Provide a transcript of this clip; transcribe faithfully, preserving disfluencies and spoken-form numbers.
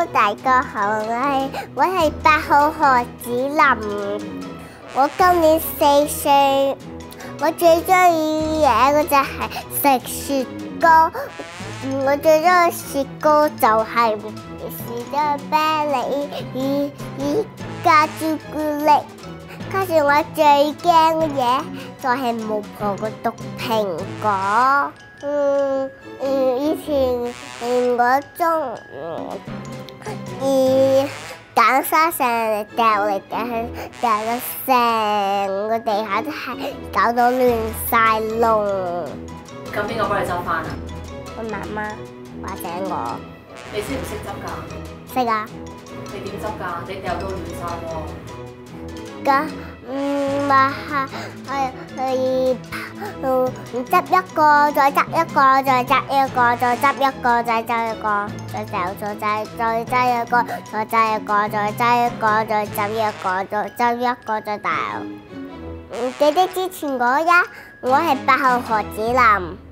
大家好，我係我係八號何子琳，我今年四歲。我最中意嘢嘅就係食雪糕，我最中意雪糕就係士多啤梨與與加朱古力。加上我最驚嘅嘢就係巫婆嘅毒蘋果。嗯嗯，以前嗯我中意揀沙成日掉嚟掉去，掉到成個地下都係，搞到亂晒龍。 咁邊個幫你執翻啊？ 我媽媽或者我。 你識唔識執㗎？ 識啊。 你點執㗎？你掉到亂晒喎。 咁嗯咪係係係嗯執一個，再執一個，再執一個，再執一個，再執一個，再掉再再再執一個，再執一個，再執一個，再執一個，再執一個再掉。嗯，記得之前嗰日我係八號何子琳。